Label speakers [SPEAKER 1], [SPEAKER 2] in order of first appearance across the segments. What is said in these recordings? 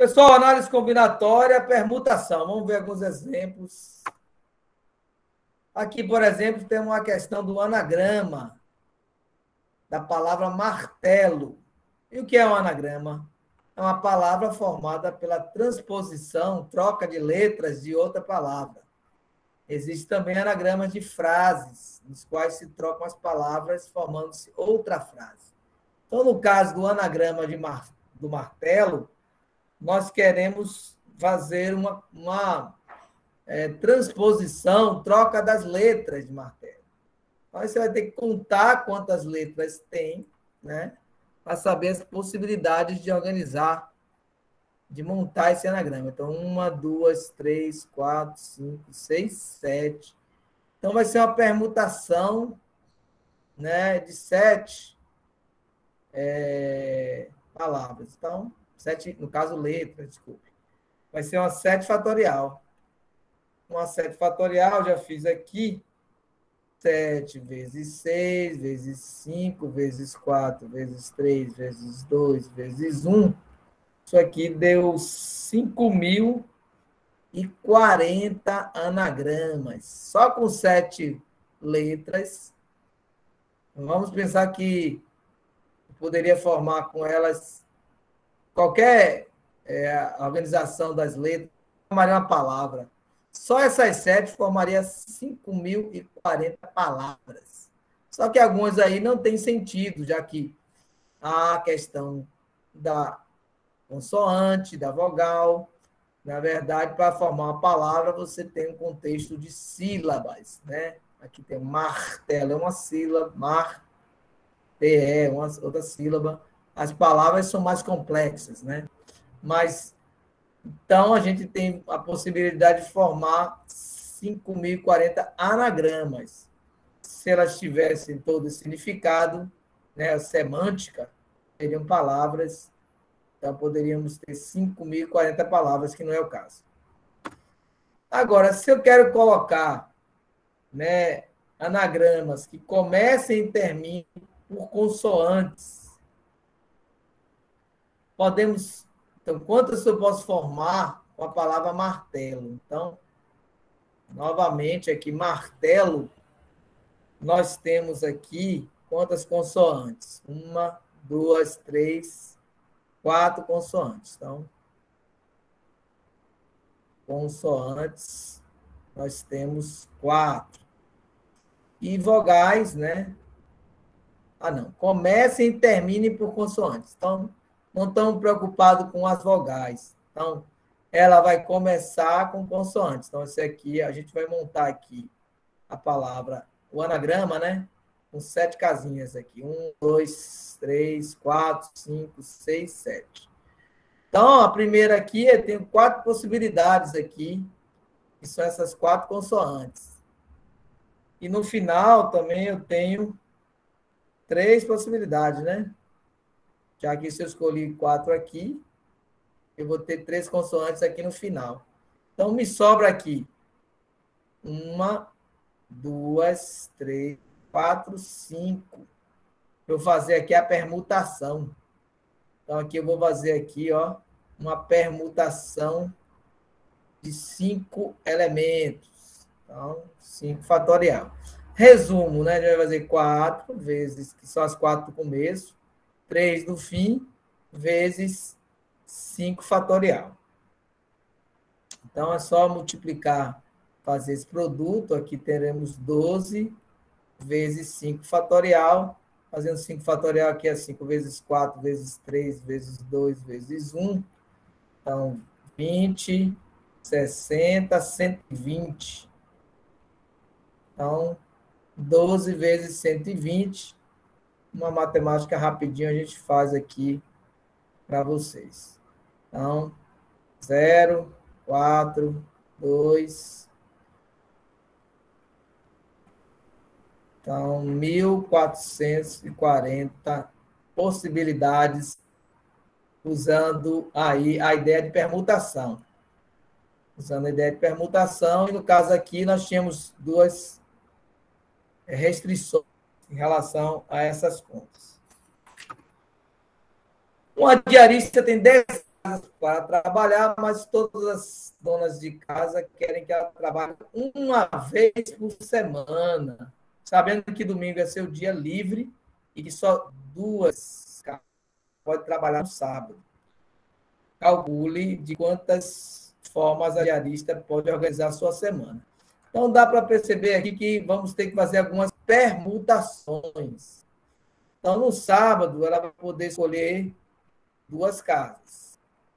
[SPEAKER 1] Pessoal, análise combinatória, permutação. Vamos ver alguns exemplos. Aqui, por exemplo, tem uma questão do anagrama da palavra martelo. E o que é um anagrama? É uma palavra formada pela transposição, troca de letras de outra palavra. Existem também anagramas de frases, nos quais se trocam as palavras, formando-se outra frase. Então, no caso do anagrama do martelo, nós queremos fazer uma transposição, troca das letras de martelo. Então, você vai ter que contar quantas letras tem, né, para saber as possibilidades de organizar, de montar esse anagrama. Então, 1, 2, 3, 4, 5, 6, 7. Então, vai ser uma permutação, né, de 7 palavras. Então, 7, no caso, letras, desculpe. Vai ser uma 7 fatorial. Uma 7 fatorial, já fiz aqui. 7 vezes 6, vezes 5, vezes 4, vezes 3, vezes 2, vezes 1. Isso aqui deu 5.040 anagramas. Só com 7 letras. Vamos pensar que poderia formar com elas qualquer organização das letras, formaria uma palavra. Só essas 7 formaria 5.040 palavras. Só que algumas aí não têm sentido, já que a questão da consoante, da vogal, na verdade, para formar uma palavra, você tem um contexto de sílabas, né? Aqui tem martelo, é uma sílaba, é uma outra sílaba. As palavras são mais complexas, né? Mas, então, a gente tem a possibilidade de formar 5.040 anagramas. Se elas tivessem todo esse significado, né, a semântica, seriam palavras. Então, poderíamos ter 5.040 palavras, que não é o caso. Agora, se eu quero colocar, né, anagramas que comecem e terminem por consoantes, podemos... Então, quantas eu posso formar com a palavra martelo? Então, novamente, aqui, martelo, nós temos aqui quantas consoantes? 1, 2, 3, 4 consoantes. Então, consoantes, nós temos 4. E vogais, né? Não. Comecem e terminem por consoantes. Então, não estamos preocupados com as vogais. Então, ela vai começar com consoantes. Então, esse aqui, a gente vai montar aqui a palavra, o anagrama, né? Com 7 casinhas aqui. 1, 2, 3, 4, 5, 6, 7. Então, a primeira aqui, eu tenho 4 possibilidades aqui, que são essas 4 consoantes. E no final também eu tenho 3 possibilidades, né? Já que se eu escolhi 4 aqui, eu vou ter 3 consoantes aqui no final. Então, me sobra aqui 1, 2, 3, 4, 5. Para eu fazer aqui a permutação. Então, aqui eu vou fazer aqui, ó, uma permutação de 5 elementos. Então, 5 fatorial. Resumo, né? A gente vai fazer 4 vezes, que são as 4 do começo, 3 do fim, vezes 5 fatorial. Então, é só multiplicar, fazer esse produto. Aqui teremos 12 vezes 5 fatorial. Fazendo 5 fatorial aqui é 5 vezes 4, vezes 3, vezes 2, vezes 1. Então, 20, 60, 120. Então, 12 vezes 120. Uma matemática rapidinho a gente faz aqui para vocês. Então, 0, 4, 2. Então, 1.440 possibilidades usando aí a ideia de permutação. Usando a ideia de permutação, e no caso aqui nós tínhamos 2 restrições em relação a essas contas. Uma diarista tem 10 para trabalhar, mas todas as donas de casa querem que ela trabalhe uma vez por semana, sabendo que domingo é seu dia livre e que só 2 pode trabalhar no sábado. Calcule de quantas formas a diarista pode organizar a sua semana. Então, dá para perceber aqui que vamos ter que fazer algumas permutações. Então, no sábado, ela vai poder escolher 2 casas.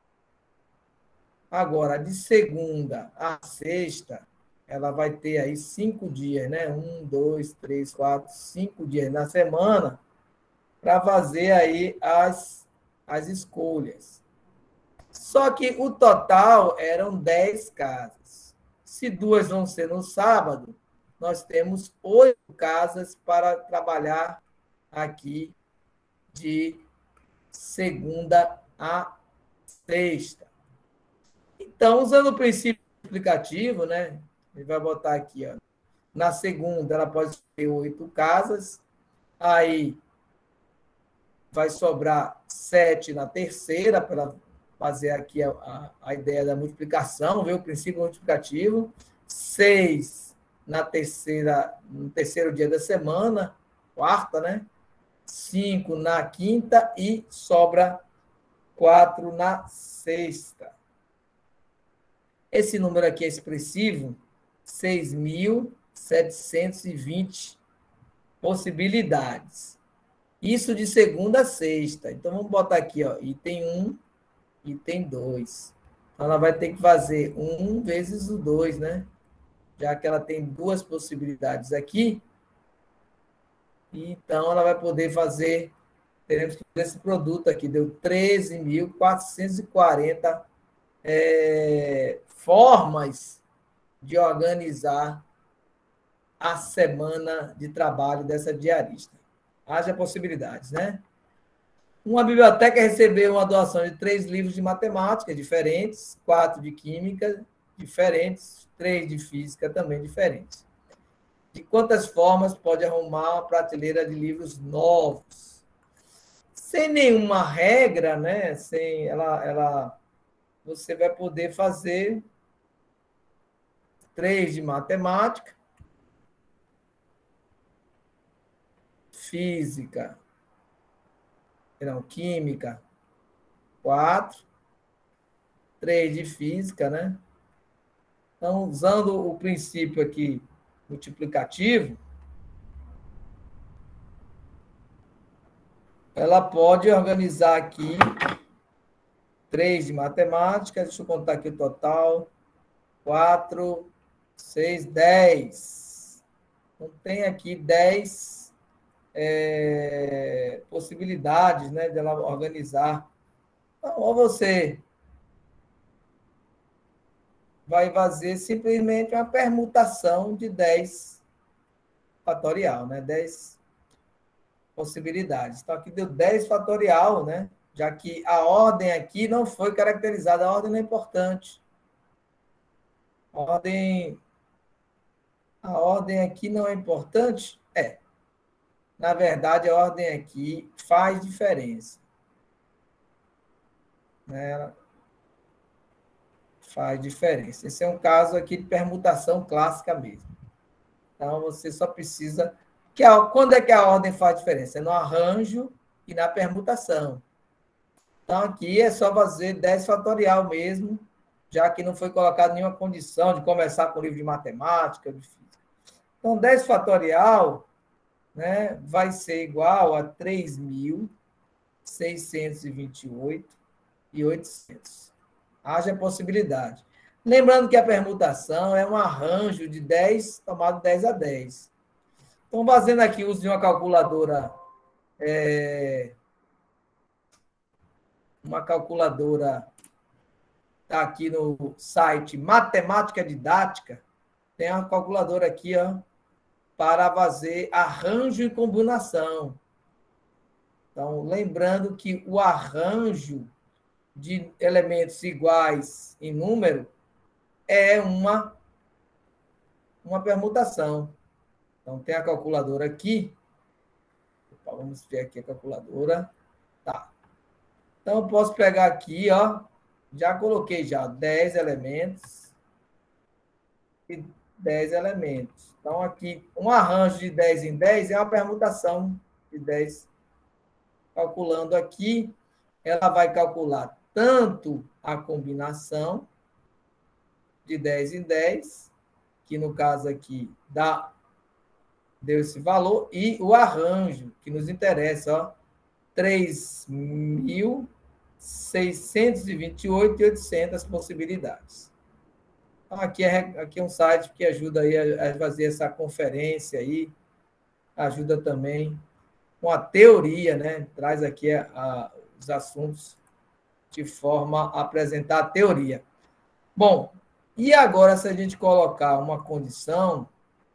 [SPEAKER 1] Agora, de segunda a sexta, ela vai ter aí 5 dias, né? 1, 2, 3, 4, 5 dias na semana para fazer aí as escolhas. Só que o total eram 10 casas. Se 2 vão ser no sábado, nós temos 8 casas para trabalhar aqui de segunda a sexta. Então, usando o princípio aplicativo, né? A gente vai botar aqui, ó. Na segunda, ela pode ter 8 casas, aí vai sobrar 7 na terceira, para fazer aqui a ideia da multiplicação, ver o princípio multiplicativo. 6 na terceira, no terceiro dia da semana, quarta, né? 5 na quinta e sobra 4 na sexta. Esse número aqui é expressivo, 6.720 possibilidades. Isso de segunda a sexta. Então, vamos botar aqui, ó, item 1, item 2. Então, ela vai ter que fazer 1 vezes o 2, né? Já que ela tem 2 possibilidades aqui. Então, ela vai poder fazer, teremos que fazer esse produto aqui, deu 13.440 formas de organizar a semana de trabalho dessa diarista. Haja possibilidades, né? Uma biblioteca recebeu uma doação de 3 livros de matemática diferentes, 4 de química diferentes, 3 de física também diferentes. De quantas formas pode arrumar uma prateleira de livros novos? Sem nenhuma regra, né? Sem você vai poder fazer 3 de matemática, física, não, química, 4, 3 de física, né? Então, usando o princípio aqui multiplicativo, ela pode organizar aqui 3 de matemática, deixa eu contar aqui o total, 4, 6, 10. Então, tem aqui 10 possibilidades, né, de ela organizar. Então, ou você vai fazer simplesmente uma permutação de 10 fatorial, né? 10 possibilidades. Então, aqui deu 10 fatorial, né? Já que a ordem aqui não foi caracterizada, a ordem não é importante. A ordem aqui não é importante? Na verdade, a ordem aqui faz diferença. Né? Faz diferença. Esse é um caso aqui de permutação clássica mesmo. Então, você só precisa... Quando é que a ordem faz diferença? É no arranjo e na permutação. Então, aqui é só fazer 10 fatorial mesmo, já que não foi colocado nenhuma condição de começar com o livro de matemática, de física. Então, 10 fatorial, né, vai ser igual a 3.628.800. Haja possibilidade. Lembrando que a permutação é um arranjo de 10 tomado 10 a 10. Então, fazendo aqui uso de uma calculadora, está aqui no site Matemática Didática, tem uma calculadora aqui, ó, para fazer arranjo e combinação. Então, lembrando que o arranjo de elementos iguais em número é uma permutação. Então, tem a calculadora aqui. Opa, vamos ver aqui a calculadora. Tá. Então, eu posso pegar aqui, ó, já coloquei já 10 elementos e 10 elementos. Então, aqui, um arranjo de 10 em 10 é uma permutação de 10. Calculando aqui, ela vai calcular tanto a combinação de 10 em 10, que no caso aqui deu esse valor, e o arranjo, que nos interessa, ó, 3.628.800 possibilidades. Então, aqui é um site que ajuda aí a fazer essa conferência aí, ajuda também com a teoria, né? Traz aqui os assuntos de forma a apresentar a teoria. Bom, e agora se a gente colocar uma condição,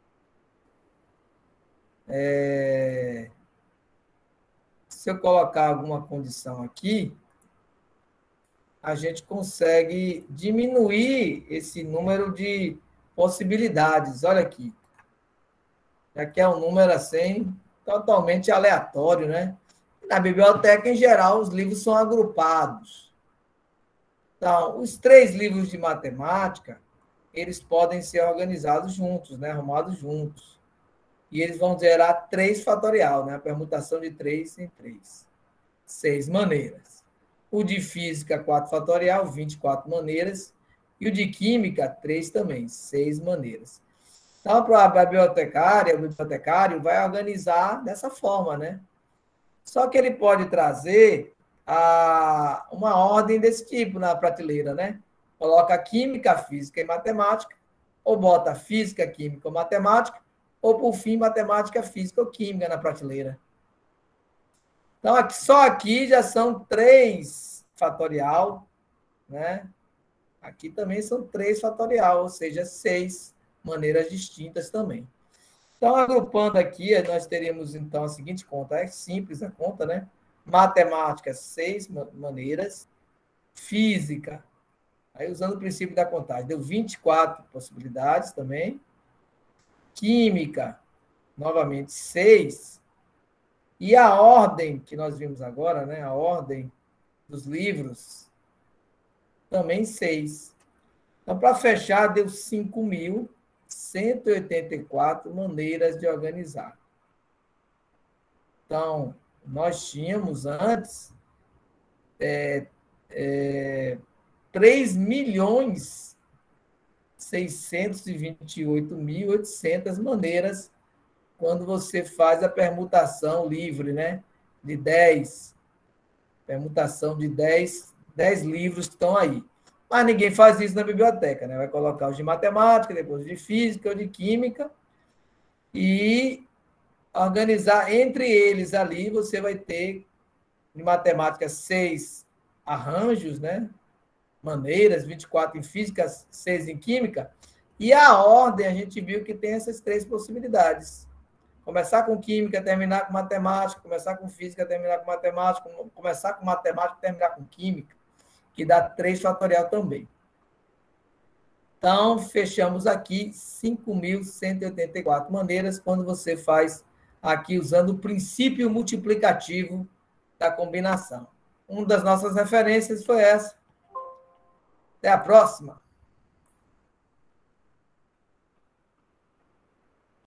[SPEAKER 1] se eu colocar alguma condição aqui, a gente consegue diminuir esse número de possibilidades. Olha aqui. Aqui é um número assim, totalmente aleatório, né? Na biblioteca, em geral, os livros são agrupados. Então, os 3 livros de matemática, eles podem ser organizados juntos, né? Arrumados juntos. E eles vão gerar 3 fatorial, né? A permutação de 3 em 3. 6 maneiras. O de física, 4 fatorial, 24 maneiras. E o de química, 3 também, 6 maneiras. Então, para a bibliotecária, o bibliotecário vai organizar dessa forma, né? Só que ele pode trazer uma ordem desse tipo na prateleira, né? Coloca química, física e matemática, ou bota física, química ou matemática, ou, por fim, matemática, física ou química na prateleira. Então, só aqui já são 3 fatorial, né? Aqui também são 3 fatorial, ou seja, 6 maneiras distintas também. Então, agrupando aqui, nós teríamos, então, a seguinte conta. É simples a conta, né? Matemática, 6 maneiras. Física, aí usando o princípio da contagem, deu 24 possibilidades também. Química, novamente, 6. E a ordem que nós vimos agora, né? A ordem dos livros, também 6. Então, para fechar, deu 5.184 maneiras de organizar. Então, nós tínhamos antes 3.628.800 maneiras quando você faz a permutação livre, né? De 10. Permutação de 10 livros que estão aí. Mas ninguém faz isso na biblioteca, né? Vai colocar os de matemática, depois os de física, os de química, e organizar entre eles ali, você vai ter, de matemática, 6 arranjos, né? Maneiras, 24 em física, 6 em química, e a ordem, a gente viu que tem essas 3 possibilidades. Começar com química, terminar com matemática, começar com física, terminar com matemática, começar com matemática, terminar com química, que dá 3 fatorial também. Então, fechamos aqui 5.184 maneiras quando você faz aqui usando o princípio multiplicativo da combinação. Uma das nossas referências foi essa. Até a próxima!